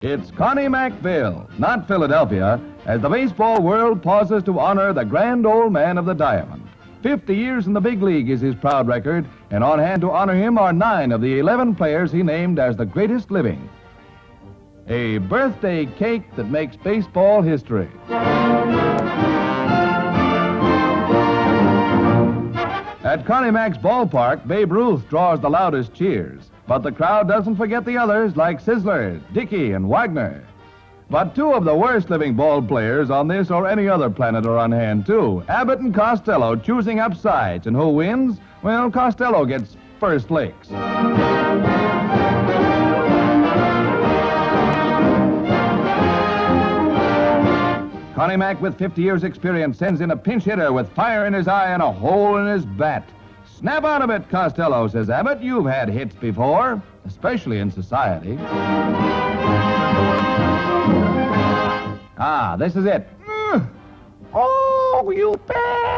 It's Connie Mackville, not Philadelphia, as the baseball world pauses to honor the grand old man of the diamond. 50 years in the big league is his proud record, and on hand to honor him are 9 of the 11 players he named as the greatest living. A birthday cake that makes baseball history. At Connie Mack's ballpark, Babe Ruth draws the loudest cheers. But the crowd doesn't forget the others like Sizzler, Dickey, and Wagner. But 2 of the worst living ball players on this or any other planet are on hand, too. Abbott and Costello choosing up sides. And who wins? Well, Costello gets first licks. Connie Mack, with 50 years' experience, sends in a pinch hitter with fire in his eye and a hole in his bat. Snap out of it, Costello, says Abbott. You've had hits before, especially in society. Ah, this is it. Oh, you bet.